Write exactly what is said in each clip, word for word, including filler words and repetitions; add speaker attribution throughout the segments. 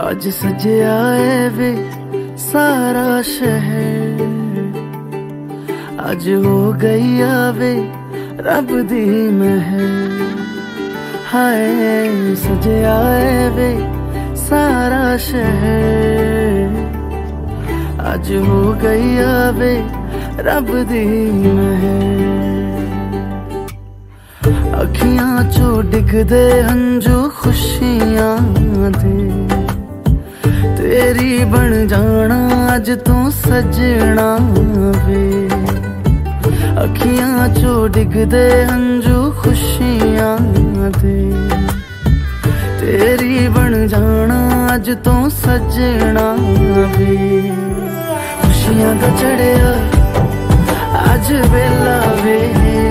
Speaker 1: आज सजया है वे सारा शहर, आज हो गई आवे रब दी महर। हाय सजया है वे सारा शहर, आज हो गई आवे रब दी महर। अखियां चो डिगदे हंजू खुशियां दे, तेरी बन जाना अज तू सजना वे। अखियां चो डिगदे हंजू खुशियां दे, तेरी बन जाना अज तू सजना वे। खुशियां दा चढ़िया अज वेला वे,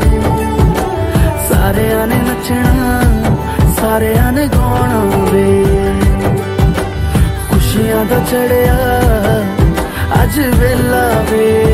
Speaker 1: सारे ने नचना सारे ने गाना वे। खुशियां दा चढ़िया अज वेला वे,